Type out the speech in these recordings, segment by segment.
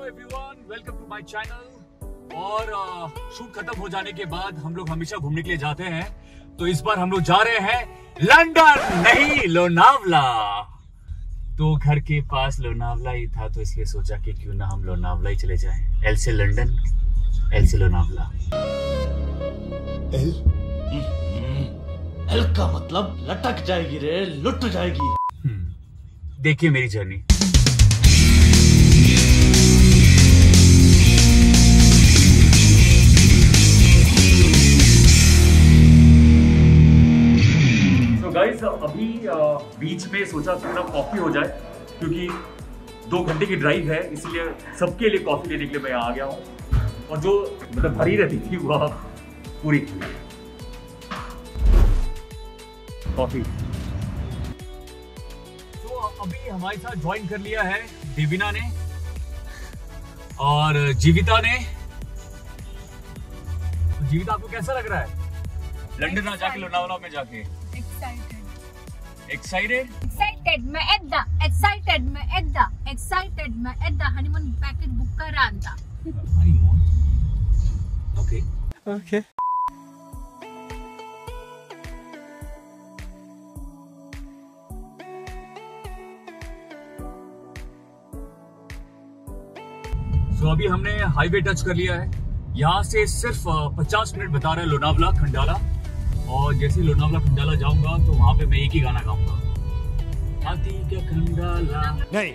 Hello everyone, welcome to my channel. और shoot खत्म हो जाने के बाद हम लोग हमेशा घूमने के लिए जाते हैं, तो इस बार हम लोग जा रहे हैं लंदन, नहीं लोनावला। तो घर के पास लोनावला ही था, तो इसलिए सोचा कि क्यों ना हम लोनावला ही चले जाएं। एल से लंदन, एल से लोनावला। एल का मतलब लटक जाएगी रे, लुट जाएगी। देखिए मेरी जर्नी। गाइस अभी बीच में सोचा थोड़ा कॉफी हो जाए, क्योंकि 2 घंटे की ड्राइव है, इसलिए सबके लिए कॉफी लेने के लिए मैं यहाँ आ गया हूँ। और जो मतलब भरी रहती थी वह पूरी कॉफी। तो अभी हमारे साथ ज्वाइन कर लिया है देविना ने और जीविता ने। तो जीविता, आपको कैसा लग रहा है लंदन आ जाके, लोनावला में जाके? एक्साइटेड मैं एद्दा हनीमून पैकेज बुक करा अंदा। हनीमून? ओके। तो अभी हमने हाईवे टच कर लिया है। यहाँ से सिर्फ 50 मिनट बता रहा है लोनावला खंडाला। और जैसे लोनावला खंडाला जाऊंगा तो वहां पे मैं एक ही गाना गाऊंगा, हाथी के खंडाला। नहीं।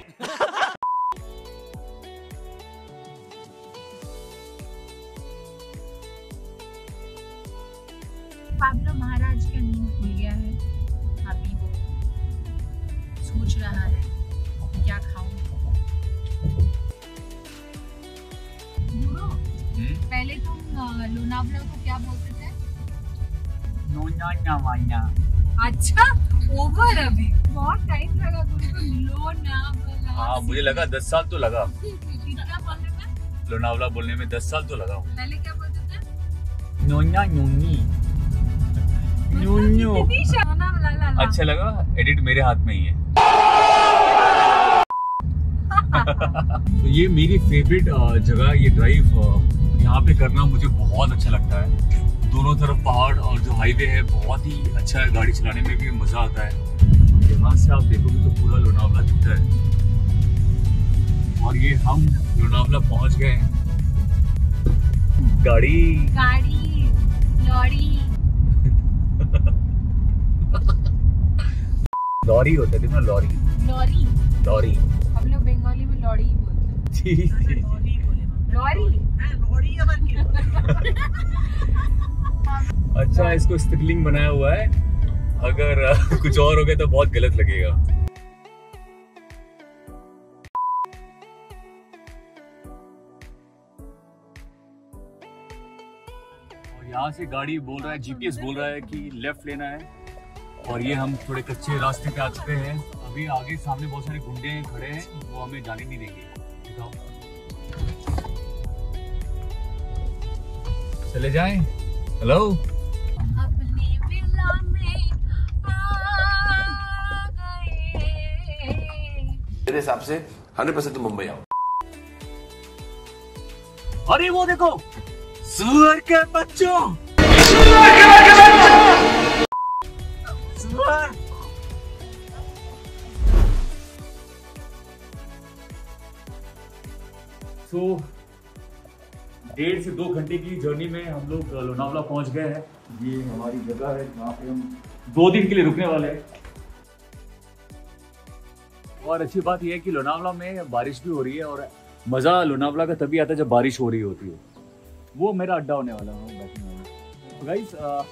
पाब्लो महाराज का नींद खुल गया है। अभी वो सोच रहा है क्या खाऊं। पहले तुम लोनावला को क्या बोलते थे? अच्छा, ओवर अभी बहुत टाइम लगा तुमको लोनावला। हाँ, मुझे लगा 10 साल तो लगा कितना बोलने में। लोनावला बोलने में 10 साल तो लगा। पहले क्या बोलते थे? नोन्या नोनी नोन्यो। लोनावला। अच्छा लगा, एडिट मेरे हाथ में ही है। तो ये मेरी फेवरेट जगह, ये ड्राइव यहाँ पे करना मुझे बहुत अच्छा लगता है। दोनों तरफ पहाड़ और जो हाईवे है बहुत ही अच्छा है, गाड़ी चलाने में भी मजा आता है। यहाँ से आप देखोगे तो पूरा लोनावला दिखता है। और ये हम लोनावला पहुंच गए हैं। गाड़ी लॉरी होता है ना, लॉरी। हम लोग बंगाली में लॉरी ही बोलते हैं। लॉरी। अच्छा, इसको स्टिकलिंग बनाया हुआ है, अगर कुछ और हो गया तो बहुत गलत लगेगा। और यहाँ से गाड़ी बोल रहा है, जीपीएस बोल रहा है कि लेफ्ट लेना है। और ये हम थोड़े कच्चे रास्ते पे आ चुके हैं। अभी आगे सामने बहुत सारे गुंडे खड़े हैं, वो हमें जाने नहीं देंगे। चले जाएं? हेलो। अपने विला में आ गए। मेरे हिसाब से 100% तो मुंबई आओ। अरे वो देखो, सुअर के बच्चों। सुअर। तो 1.5 से 2 घंटे की जर्नी में हम लोग लोनावला पहुंच गए हैं। ये हमारी जगह है जहाँ पे हम 2 दिन के लिए रुकने वाले हैं। और अच्छी बात यह है कि लोनावला में बारिश भी हो रही है, और मजा लोनावला का तभी आता है जब बारिश हो रही होती है। वो मेरा अड्डा होने वाला है। तो गाइस,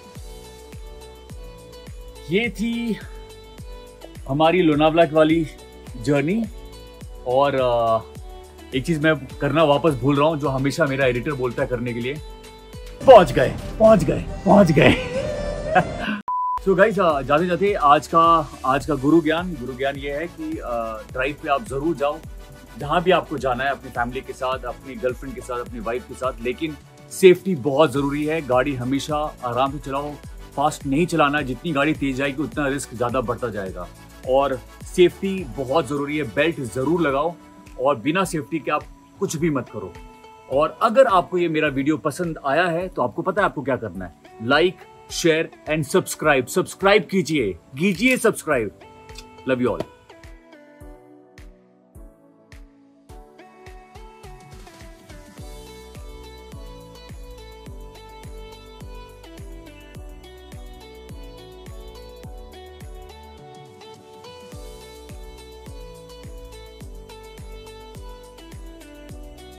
ये थी हमारी लोनावला वाली जर्नी। और एक चीज मैं करना वापस भूल रहा हूँ, जो हमेशा मेरा एडिटर बोलता है करने के लिए। पहुंच गए। सो गाइस, जाते जाते आज का गुरु ज्ञान ये है कि ड्राइव पे आप जरूर जाओ, जहां भी आपको जाना है, अपनी फैमिली के साथ, अपनी गर्लफ्रेंड के साथ, अपनी वाइफ के साथ। लेकिन सेफ्टी बहुत जरूरी है। गाड़ी हमेशा आराम से चलाओ, फास्ट नहीं चलाना। जितनी गाड़ी तेज जाएगी उतना रिस्क ज्यादा बढ़ता जाएगा। और सेफ्टी बहुत जरूरी है, बेल्ट जरूर लगाओ। और बिना सेफ्टी के आप कुछ भी मत करो। और अगर आपको ये मेरा वीडियो पसंद आया है तो आपको पता है आपको क्या करना है, लाइक, शेयर एंड सब्सक्राइब कीजिए सब्सक्राइब। Love you all.